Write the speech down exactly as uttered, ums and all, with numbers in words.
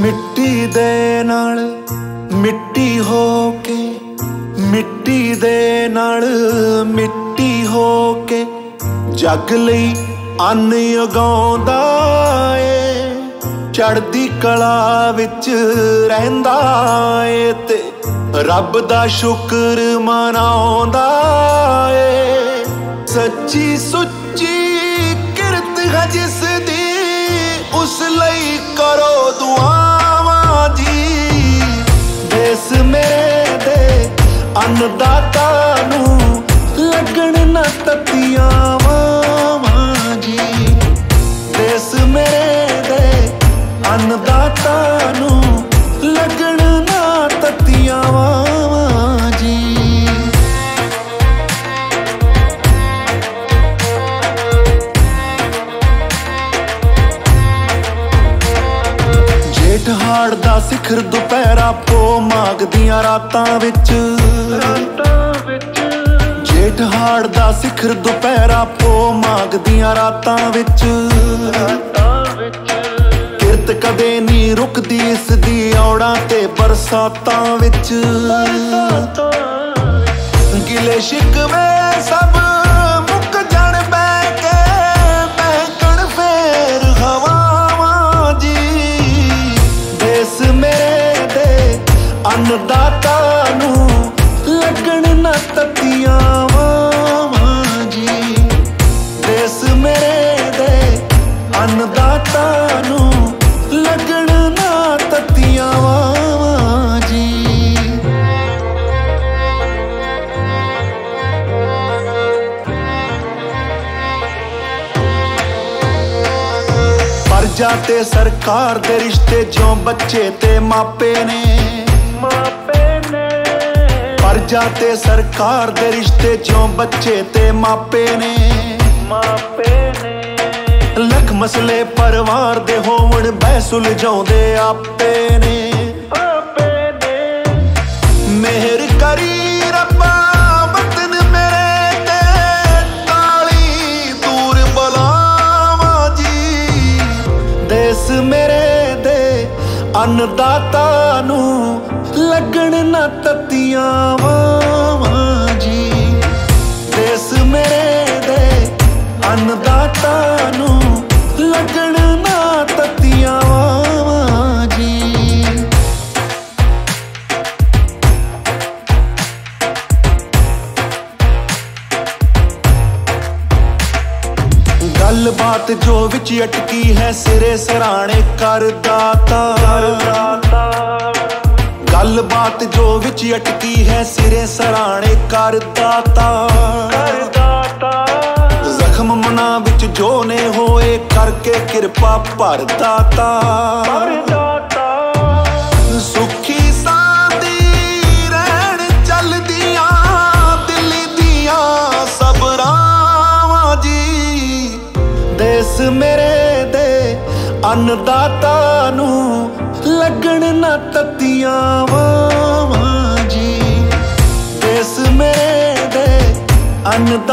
मिट्टी दे नाल मिट्टी हो के, मिट्टी दे नाल मिट्टी हो के जग लई अन्न उगाउंदा ए। चढ़दी कला विच रहिंदा ए ते रब दा शुक्र मनाउंदा ए। सच्ची सुच्ची किरत है जिस दी उस लई करो दुआवां जी। देस मेरे दे अन्नदाता नू लगन ना तत्तियां वावां जी। देस मेरे दे अन्नदाता नू लगन ना तत्तियां वावां जी। जेठ हाड़ दा सिखर दुपहरा पो मागदियां रातां विच। जेठ हाड़ दा सिखर दुपहरा पो मागदियां रातां विच। किरत कदे नी रुकदी इस दी औड़ां ते बरसातां विच। गिले शिकवे सब मुक जाण बैठ के महकण फेर हवावां जी। देस मेरे दे अन्नदाता नू लगन ना तत्तियां वावां जी। देस मेरे दे अन्नदाता नू लगन ना तत्तियां वावां जी। परजा ते सरकार दे रिश्ते जो बच्चे ते मापे ने। परजा ते सरकार दे रिश्ते जो बच्चे ते मापे ने। लख मसले परिवार दे होवण बह सुलझाउंदे आपे ने। मेहर करी रब्बा वतन मेरे ते काली दूर बलावां जी। देस मेरे दे अन्नदाता नू लगन ना तत्तियां वावां जी। देस मेरे दे अन्नदाता नू लगन ना तत्तियां वावां जी। गल बात जो विच अटकी है सिरे सराणे कर दाता। गल बात जो विच अटकी है सिरे सराणे कर दाता। जख्म मना विच जो ने होए करके कृपा भर दाता। सुखी सांदी रहन चलदियां दिल दियां सब रावां जी। देस मेरे दे अन्नदाता नू लगन ना तत्तियां वावां जी। देस मेरे दे अन्नदाता